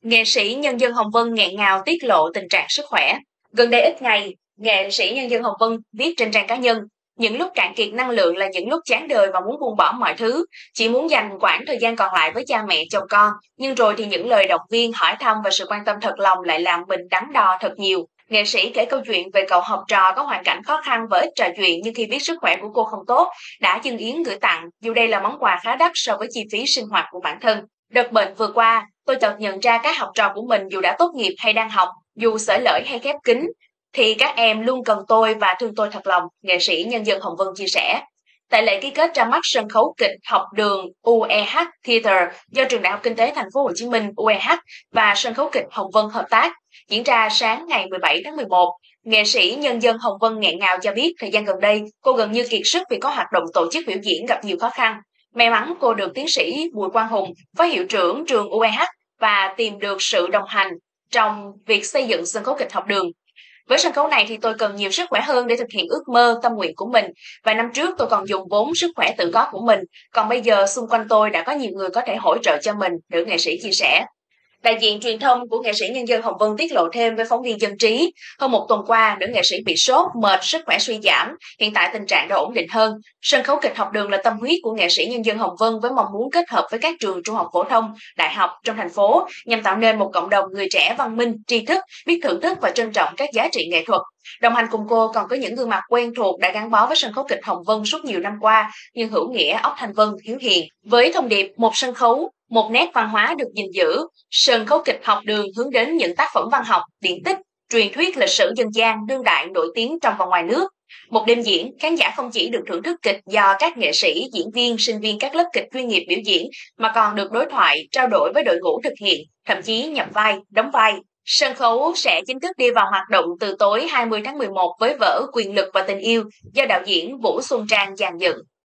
Nghệ sĩ nhân dân Hồng Vân nghẹn ngào tiết lộ tình trạng sức khỏe. Gần đây ít ngày, nghệ sĩ nhân dân Hồng Vân viết trên trang cá nhân, những lúc cạn kiệt năng lượng là những lúc chán đời và muốn buông bỏ mọi thứ, chỉ muốn dành quãng thời gian còn lại với cha mẹ chồng con, nhưng rồi thì những lời động viên, hỏi thăm và sự quan tâm thật lòng lại làm mình đắn đo thật nhiều. Nghệ sĩ kể câu chuyện về cậu học trò có hoàn cảnh khó khăn và ít trò chuyện, nhưng khi biết sức khỏe của cô không tốt, đã dâng yến gửi tặng, dù đây là món quà khá đắt so với chi phí sinh hoạt của bản thân. Đợt bệnh vừa qua, tôi chợt nhận ra các học trò của mình dù đã tốt nghiệp hay đang học, dù xởi lởi hay khép kín, thì các em luôn cần tôi và thương tôi thật lòng, nghệ sĩ nhân dân Hồng Vân chia sẻ. Tại lễ ký kết ra mắt sân khấu kịch học đường UEH Theatre do Trường Đại học Kinh tế Thành phố Hồ Chí Minh UEH và sân khấu kịch Hồng Vân hợp tác, diễn ra sáng ngày 17 tháng 11, nghệ sĩ nhân dân Hồng Vân nghẹn ngào cho biết thời gian gần đây cô gần như kiệt sức vì có hoạt động tổ chức biểu diễn gặp nhiều khó khăn. May mắn cô được tiến sĩ Bùi Quang Hùng, phó hiệu trưởng trường UEH và tìm được sự đồng hành trong việc xây dựng sân khấu kịch học đường. Với sân khấu này thì tôi cần nhiều sức khỏe hơn để thực hiện ước mơ, tâm nguyện của mình. Vài năm trước tôi còn dùng vốn sức khỏe tự có của mình, còn bây giờ xung quanh tôi đã có nhiều người có thể hỗ trợ cho mình, nữ nghệ sĩ chia sẻ. Đại diện truyền thông của nghệ sĩ nhân dân Hồng Vân tiết lộ thêm với phóng viên Dân trí, hơn một tuần qua, nữ nghệ sĩ bị sốt, mệt, sức khỏe suy giảm, hiện tại tình trạng đã ổn định hơn. Sân khấu kịch học đường là tâm huyết của nghệ sĩ nhân dân Hồng Vân với mong muốn kết hợp với các trường trung học phổ thông, đại học trong thành phố nhằm tạo nên một cộng đồng người trẻ văn minh, tri thức, biết thưởng thức và trân trọng các giá trị nghệ thuật. Đồng hành cùng cô còn có những gương mặt quen thuộc đã gắn bó với sân khấu kịch Hồng Vân suốt nhiều năm qua như Hữu Nghĩa, Ốc Thanh Vân, Hiếu Hiền. Với thông điệp một sân khấu, một nét văn hóa được gìn giữ, sân khấu kịch học đường hướng đến những tác phẩm văn học, điển tích, truyền thuyết lịch sử dân gian đương đại nổi tiếng trong và ngoài nước. Một đêm diễn, khán giả không chỉ được thưởng thức kịch do các nghệ sĩ, diễn viên, sinh viên các lớp kịch chuyên nghiệp biểu diễn, mà còn được đối thoại, trao đổi với đội ngũ thực hiện, thậm chí nhập vai, đóng vai. Sân khấu sẽ chính thức đi vào hoạt động từ tối 20 tháng 11 với vở Quyền lực và tình yêu do đạo diễn Vũ Xuân Trang dàn dựng.